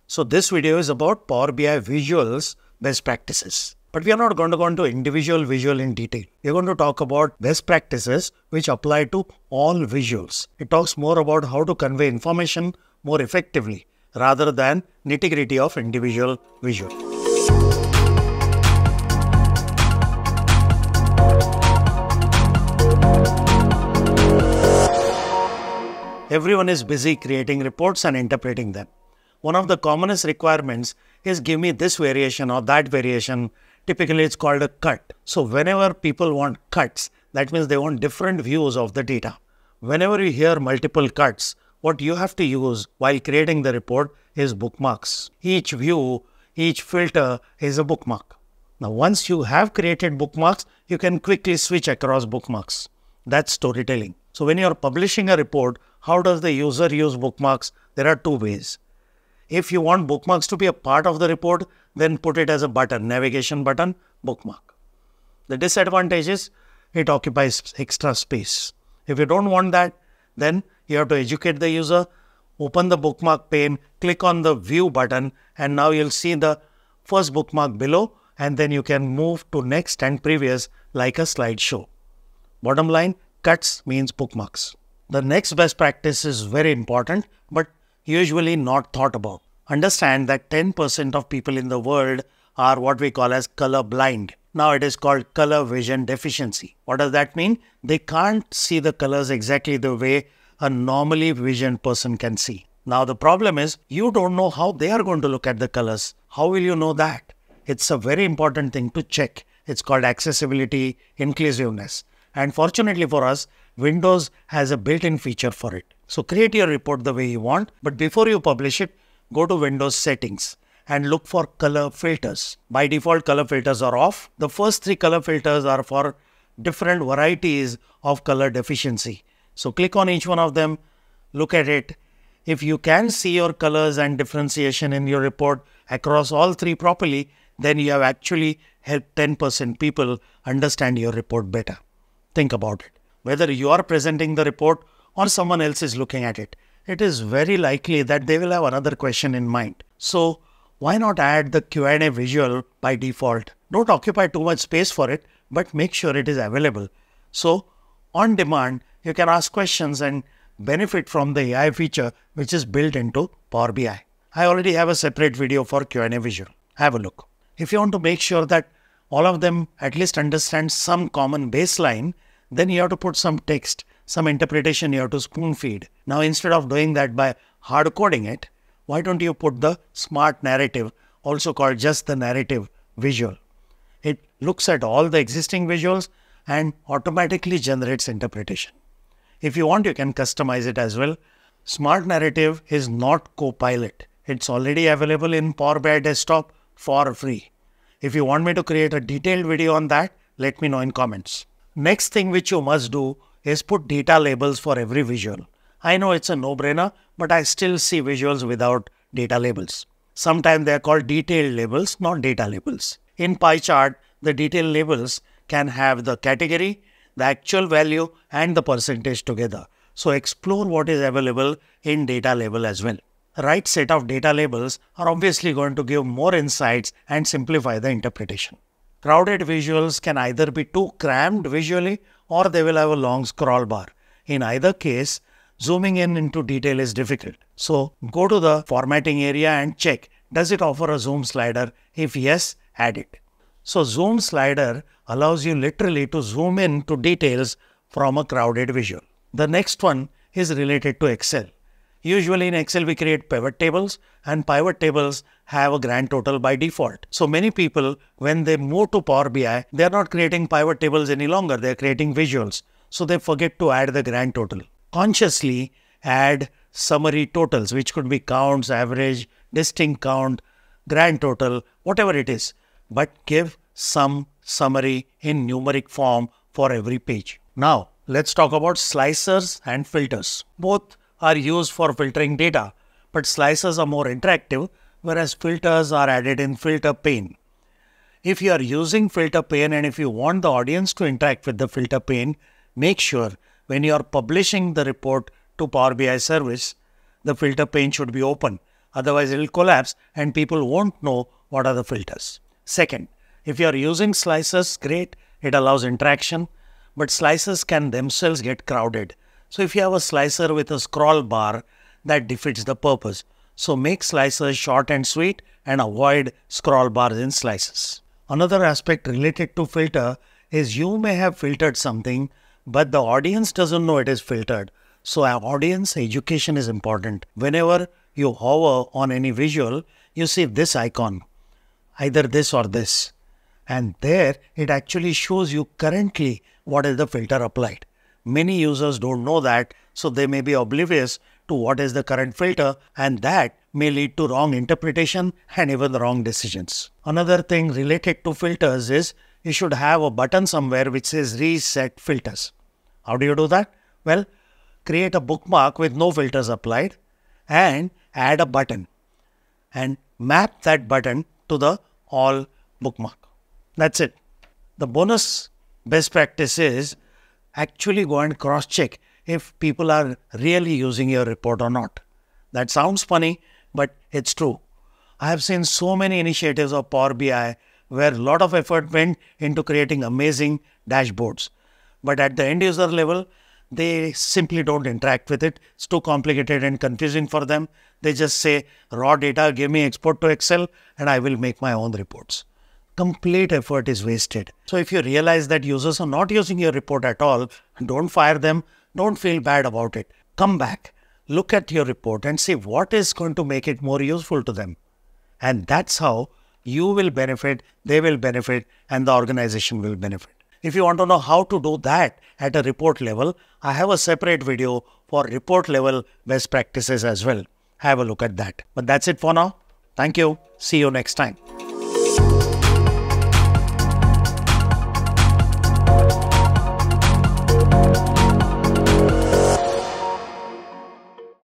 So this video is about Power BI visuals best practices. But we are not going to go into individual visual in detail. We are going to talk about best practices which apply to all visuals. It talks more about how to convey information more effectively rather than nitty-gritty of individual visual. Everyone is busy creating reports and interpreting them. One of the commonest requirements is give me this variation or that variation. Typically, it's called a cut. So whenever people want cuts, that means they want different views of the data. Whenever you hear multiple cuts, what you have to use while creating the report is bookmarks. Each view, each filter is a bookmark. Now, once you have created bookmarks, you can quickly switch across bookmarks. That's storytelling. So when you're publishing a report, how does the user use bookmarks? There are two ways. If you want bookmarks to be a part of the report, then put it as a button, navigation button, bookmark. The disadvantage is it occupies extra space. If you don't want that, then you have to educate the user, open the bookmark pane, click on the view button, and now you'll see the first bookmark below, and then you can move to next and previous like a slideshow. Bottom line, cuts means bookmarks. The next best practice is very important, but usually not thought about. Understand that 10% of people in the world are what we call as color blind. Now it is called color vision deficiency. What does that mean? They can't see the colors exactly the way a normally visioned person can see. Now the problem is you don't know how they are going to look at the colors. How will you know that? It's a very important thing to check. It's called accessibility, inclusiveness. And fortunately for us, Windows has a built-in feature for it. So create your report the way you want, but before you publish it, go to Windows settings and look for color filters. By default, color filters are off. The first three color filters are for different varieties of color deficiency. So click on each one of them, look at it. If you can see your colors and differentiation in your report across all three properly, then you have actually helped 10% people understand your report better. Think about it. Whether you are presenting the report or someone else is looking at it, it is very likely that they will have another question in mind. So why not add the Q&A visual by default? Don't occupy too much space for it, but make sure it is available. So on demand, you can ask questions and benefit from the AI feature which is built into Power BI. I already have a separate video for Q&A visual. Have a look. If you want to make sure that all of them at least understand some common baseline, then you have to put some text, some interpretation you have to spoon feed. Now, instead of doing that by hard coding it, why don't you put the smart narrative, also called just the narrative visual? It looks at all the existing visuals and automatically generates interpretation. If you want, you can customize it as well. Smart narrative is not Copilot. It's already available in Power BI Desktop for free. If you want me to create a detailed video on that, let me know in comments. Next thing which you must do is put data labels for every visual. I know it's a no-brainer, but I still see visuals without data labels. Sometimes they are called detailed labels, not data labels. In pie chart, the detailed labels can have the category, the actual value, and the percentage together. So explore what is available in data label as well. The right set of data labels are obviously going to give more insights and simplify the interpretation. Crowded visuals can either be too crammed visually or they will have a long scroll bar. In either case, zooming in into detail is difficult. So go to the formatting area and check, does it offer a zoom slider? If yes, add it. So zoom slider allows you literally to zoom in to details from a crowded visual. The next one is related to Excel. Usually in Excel, we create pivot tables, and pivot tables have a grand total by default. So many people, when they move to Power BI, they are not creating pivot tables any longer. They are creating visuals. So they forget to add the grand total. Consciously add summary totals, which could be counts, average, distinct count, grand total, whatever it is. But give some summary in numeric form for every page. Now, let's talk about slicers and filters. Both are used for filtering data, but slicers are more interactive, whereas filters are added in filter pane. If you are using filter pane and if you want the audience to interact with the filter pane, make sure when you are publishing the report to Power BI service, the filter pane should be open. Otherwise, it will collapse and people won't know what are the filters. Second, if you are using slicers, great, it allows interaction, but slicers can themselves get crowded. So if you have a slicer with a scroll bar, that defeats the purpose. So make slicers short and sweet and avoid scroll bars in slices. Another aspect related to filter is you may have filtered something, but the audience doesn't know it is filtered. So our audience education is important. Whenever you hover on any visual, you see this icon, either this or this. And there it actually shows you currently what is the filter applied. Many users don't know that, so they may be oblivious to what is the current filter, and that may lead to wrong interpretation and even the wrong decisions. Another thing related to filters is you should have a button somewhere which says reset filters. How do you do that? Well, create a bookmark with no filters applied and add a button and map that button to the all bookmark. That's it. The bonus best practice is actually go and cross-check if people are really using your report or not. That sounds funny, but it's true. I have seen so many initiatives of Power BI where a lot of effort went into creating amazing dashboards. But at the end user level, they simply don't interact with it. It's too complicated and confusing for them. They just say, raw data, give me export to Excel, and I will make my own reports. Complete effort is wasted. So if you realize that users are not using your report at all, don't fire them. Don't feel bad about it. Come back, look at your report and see what is going to make it more useful to them. And that's how you will benefit, they will benefit, and the organization will benefit. If you want to know how to do that at a report level, I have a separate video for report level best practices as well. Have a look at that. But that's it for now. Thank you. See you next time.